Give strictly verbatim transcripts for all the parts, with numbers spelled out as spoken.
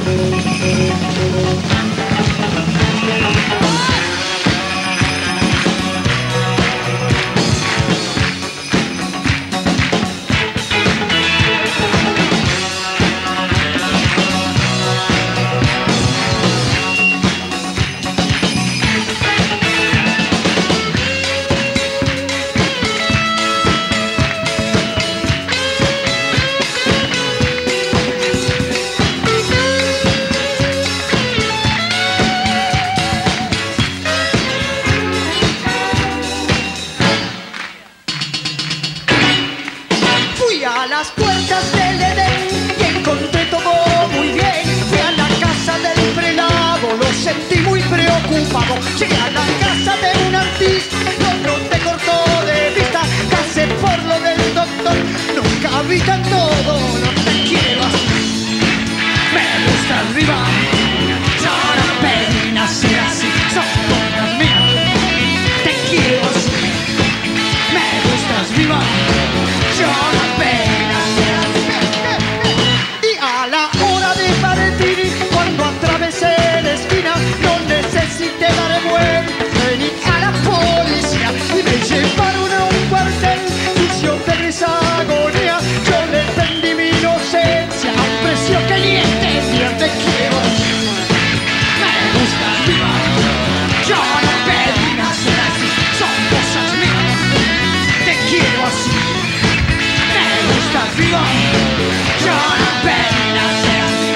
A las puertas del Edén y encontré todo muy bien. Fui a la casa del prelado, lo sentí muy preocupado. Llegué a la casa de un artista, otro te cortó de vista. Pasé por lo del doctor, nunca vi tan todo. No te quiero así, me gusta arriba. Yo no pedí nacer así, son cosas mías. Te quiero así, me gustas viva. Yo no pedí nacer así. Y a la hora de partir, cuando atravesé la esquina, no necesité dar vuelta ni a la policía. Y me llevaron a un cuartel sucio de gris agonía. Yo le vendí mi inocencia a un precio que ni entendía. Te quiero así, me gustas viva. Yo no pedí nacer así, son cosas mías. Te quiero así, me gustas viva. Yo no pedí nacer así.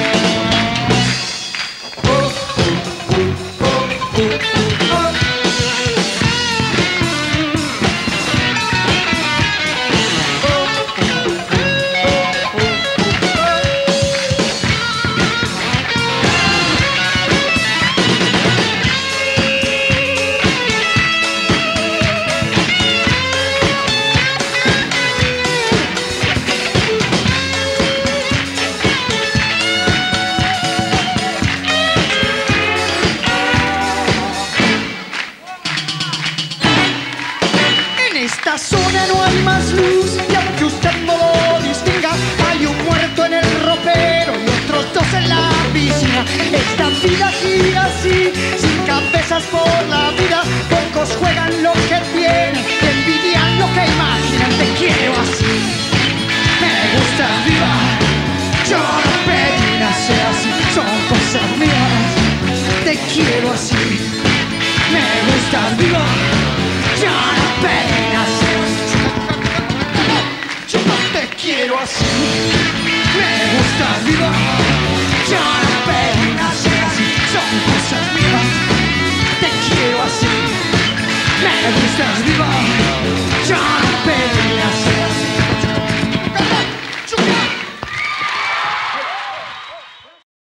Oh, oh, oh, oh, oh. En esta zona no hay más luz y aunque usted no lo distinga, hay un muerto en el ropero y otros dos en la piscina. Esta vida gira así, sin cabezas por la vida. Pocos juegan lo que tienen, envidian lo que imaginan. Te quiero así, me gustas viva. Yo no pedí nacer así, son cosas mías. Te quiero así, me gustas viva. Yo no pedí nacer así. Yo no te quiero así, me gustas viva. Yo no pedí nacer así, son cosas mías. Te quiero así, me gustas viva. Yo no pedí nacer así.